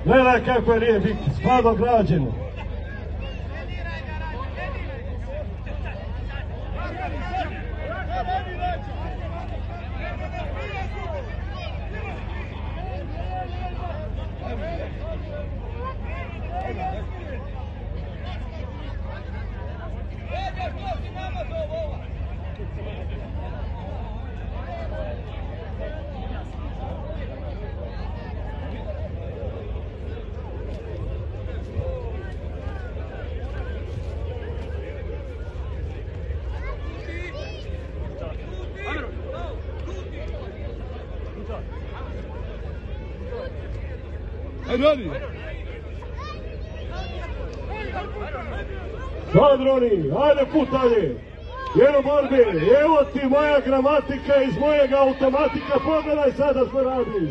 Gledaj kako je nije biti, skladno građeno. Radi! Sad Roni, ajde Putalje! Jedno borbe, evo ti moja gramatika iz mojega automatika, pogledaj sada što radi!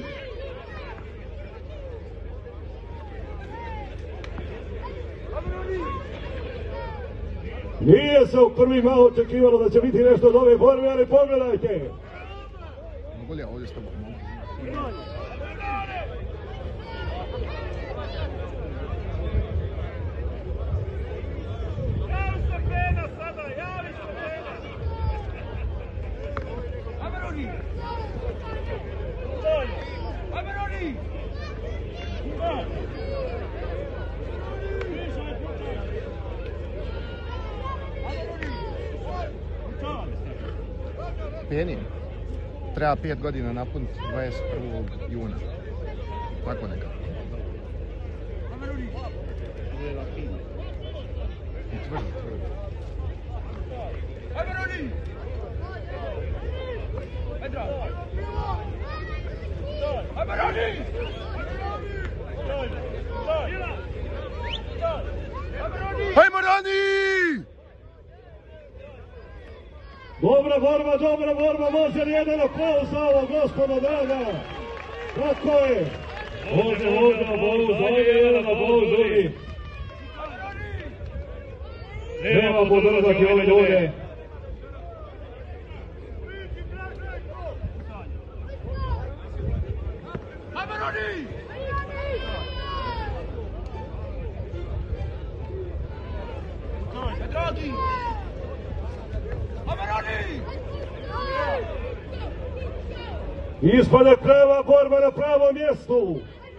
Nije se u prvi malo očekivalo da će biti nešto od ove borbe, ali pogledajte! Mogu li ja ovdje s tobom? Peni, treba 5 godina napuniti 21. juna. Tako nekako. I tvrdo. Hajmo Rani! Dobra borba, može li jedan aplauz za ovo, gospodo draga? Tako je! Može aplauz, ovdje jedan aplauz, drugi. Nema podržati ove ljude. Ispada prava borba na pravom mjestu.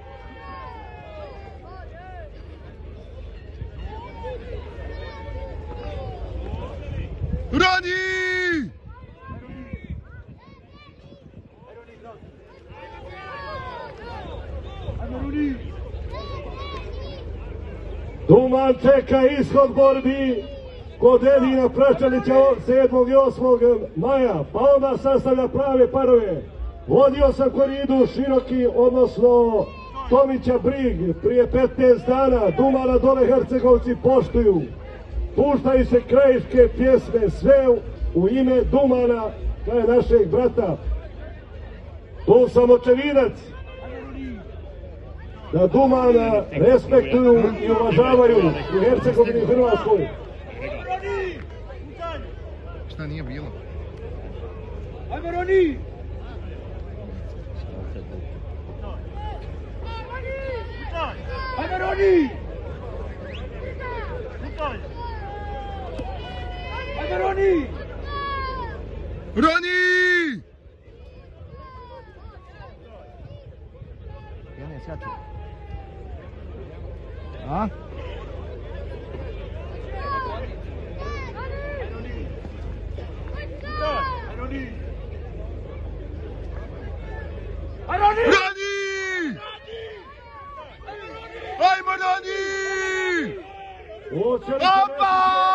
Rani! Duman čeka ishod borbi kod Edina Pračalića 7. i 8. maja, pa onda sastavlja prave parove. Vodio sam Koridu Široki, odnosno Tomića Brig, prije 15 dana. Dumana dole Hercegovci poštuju. Puštaju se krajiške pjesme, sve u ime Dumana, kao je našeg brata. Tu sam očevidac da Dumana respektuju i uvažavaju u Hercegovini i Hrvatskoj. Šta nije bilo? Ajmo Roni! Ajmo Roni! Ajmo Roni! Roni! Ja ne shvatim. A? Roni! Ajmo Roni! Opa!